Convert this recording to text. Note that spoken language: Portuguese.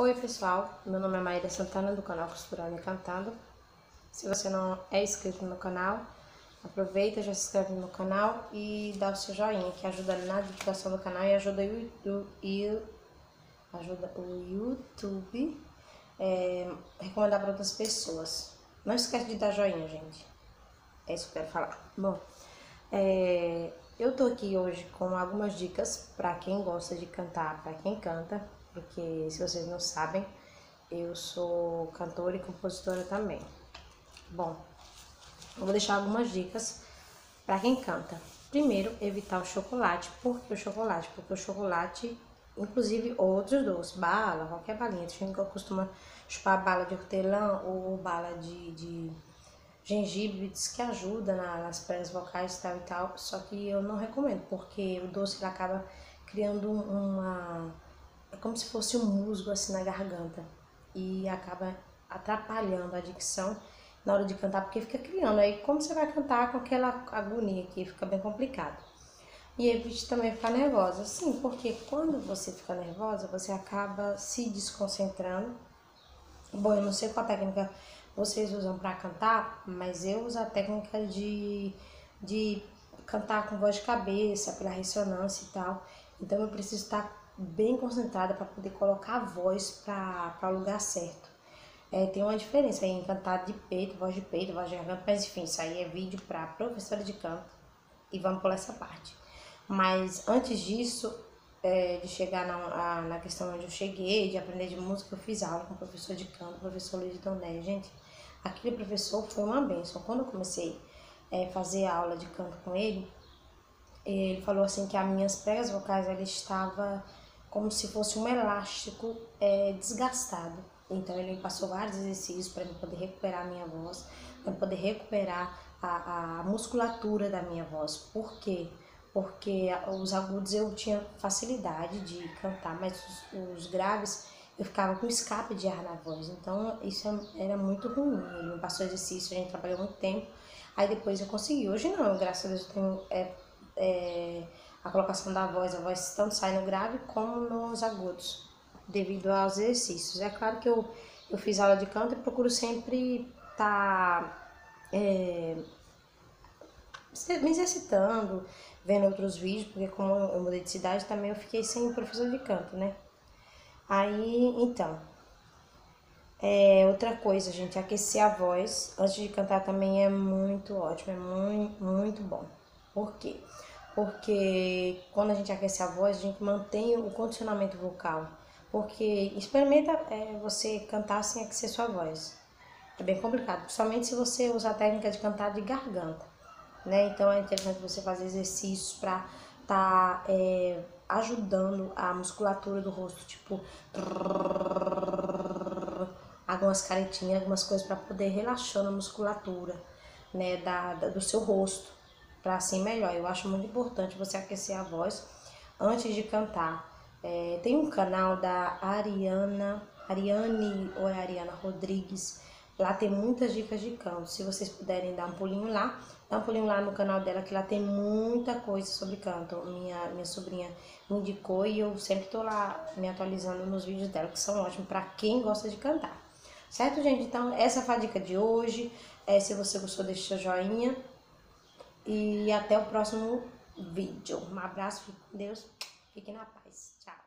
Oi pessoal, meu nome é Maíra Santana do canal Costurando e Cantando. Se você não é inscrito no canal, aproveita, já se inscreve no canal e dá o seu joinha, que ajuda na divulgação do canal e ajuda o YouTube recomendar para outras pessoas. Não esquece de dar joinha, gente. É isso que eu quero falar. Bom, eu tô aqui hoje com algumas dicas para quem gosta de cantar, para quem canta, porque se vocês não sabem, eu sou cantora e compositora também. Bom, eu vou deixar algumas dicas para quem canta. Primeiro, evitar o chocolate. Por que o chocolate? Porque o chocolate, inclusive outros doces, bala, qualquer balinha, tem gente que costuma chupar bala de hortelã ou bala de gengibre, diz que ajuda nas pregas vocais e tal, só que eu não recomendo, porque o doce ele acaba criando é como se fosse um musgo assim na garganta e acaba atrapalhando a dicção na hora de cantar, porque fica criando, aí como você vai cantar com aquela agonia aqui, fica bem complicado. E evite também ficar nervosa, sim, porque quando você fica nervosa, você acaba se desconcentrando. Bom, eu não sei qual técnica vocês usam para cantar, mas eu uso a técnica de cantar com voz de cabeça, pela ressonância e tal. Então eu preciso estar bem concentrada para poder colocar a voz para o lugar certo. Tem uma diferença aí em cantar de peito, voz de garganta, mas enfim, isso aí é vídeo para professora de canto e vamos pular essa parte. Mas antes disso, de chegar na questão onde eu cheguei, de aprender de música, eu fiz aula com o professor de canto, o professor Luiz Doné. Gente, aquele professor foi uma bênção. Quando eu comecei a fazer aula de canto com ele falou assim que as minhas pregas vocais ela estava como se fosse um elástico desgastado. Então ele me passou vários exercícios para eu poder recuperar a minha voz, para poder recuperar a musculatura da minha voz. Por quê? Porque os agudos eu tinha facilidade de cantar, mas os graves eu ficava com escape de ar na voz. Então isso era muito ruim. Ele me passou exercício, a gente trabalhou muito tempo. Aí depois eu consegui. Hoje não, graças a Deus eu tenho a colocação da voz, a voz tanto sai no grave como nos agudos, devido aos exercícios. É claro que eu fiz aula de canto e procuro sempre estar me exercitando, vendo outros vídeos, porque como eu mudei de cidade também eu fiquei sem professor de canto, né? Aí, então, outra coisa, gente, aquecer a voz antes de cantar também é muito ótimo, é muito, muito bom. Por quê? Porque quando a gente aquece a voz, a gente mantém o condicionamento vocal. Porque experimenta você cantar sem aquecer sua voz. É bem complicado, principalmente se você usar a técnica de cantar de garganta, né? Então é interessante você fazer exercícios para tá ajudando a musculatura do rosto, tipo algumas caretinhas, algumas coisas para poder relaxando a musculatura, né, do seu rosto, para assim melhor. Eu acho muito importante você aquecer a voz antes de cantar. Tem um canal da Ariane ou Ariana Rodrigues. Lá tem muitas dicas de canto. Se vocês puderem dar um pulinho lá, dá um pulinho lá no canal dela, que lá tem muita coisa sobre canto. Minha sobrinha me indicou e eu sempre tô lá me atualizando nos vídeos dela, que são ótimos para quem gosta de cantar. Certo, gente? Então, essa foi a dica de hoje. Se você gostou, deixa seu joinha. E até o próximo vídeo. Um abraço, fique com Deus. Fique na paz. Tchau.